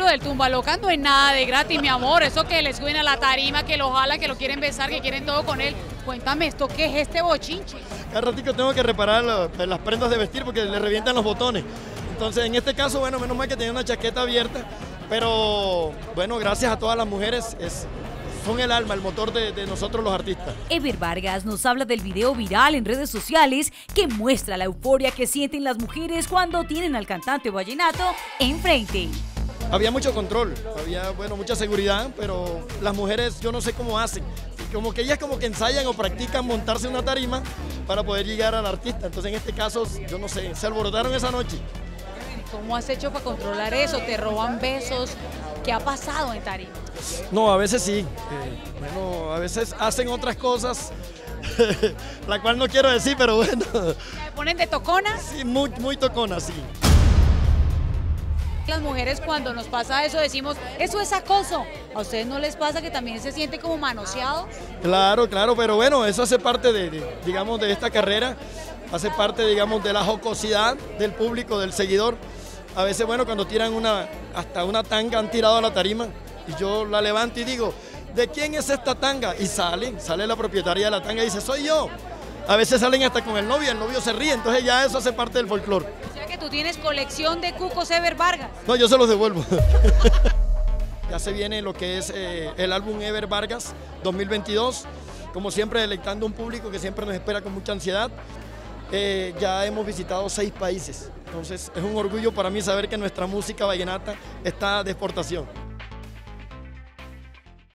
del Tumba Loca no es nada de gratis, mi amor. Eso que le suben a la tarima, que lo jalan, que lo quieren besar, que quieren todo con él. Cuéntame, ¿esto qué es este bochinche? Cada ratico tengo que reparar las prendas de vestir porque le revientan los botones. Entonces, en este caso, bueno, menos mal que tenía una chaqueta abierta, pero bueno, gracias a todas las mujeres, son el alma, el motor de nosotros los artistas. Ever Vargas nos habla del video viral en redes sociales que muestra la euforia que sienten las mujeres cuando tienen al cantante vallenato enfrente. Había mucho control, había, bueno, mucha seguridad, pero las mujeres yo no sé cómo hacen. Como que ellas como que ensayan o practican montarse en una tarima para poder llegar al artista. Entonces en este caso, yo no sé, se alborotaron esa noche. ¿Cómo has hecho para controlar eso? ¿Te roban besos? ¿Qué ha pasado en tarima? No, a veces sí. Bueno, a veces hacen otras cosas, la cual no quiero decir, pero bueno. ¿Me ponen de tocona? Sí, muy tocona, sí. Las mujeres cuando nos pasa eso decimos, eso es acoso. ¿A ustedes no les pasa que también se siente como manoseado? Claro, pero bueno, eso hace parte digamos, de esta carrera, hace parte, digamos, de la jocosidad del público, del seguidor. A veces, bueno, cuando tiran hasta una tanga han tirado a la tarima y yo la levanto y digo, ¿de quién es esta tanga? Y sale la propietaria de la tanga y dice, soy yo. A veces salen hasta con el novio se ríe, entonces ya eso hace parte del folclore. O sea que tú tienes colección de cucos Ever Vargas. No, yo se los devuelvo. Ya se viene lo que es el álbum Ever Vargas 2022, como siempre deleitando un público que siempre nos espera con mucha ansiedad. Ya hemos visitado 6 países, entonces es un orgullo para mí saber que nuestra música vallenata está de exportación.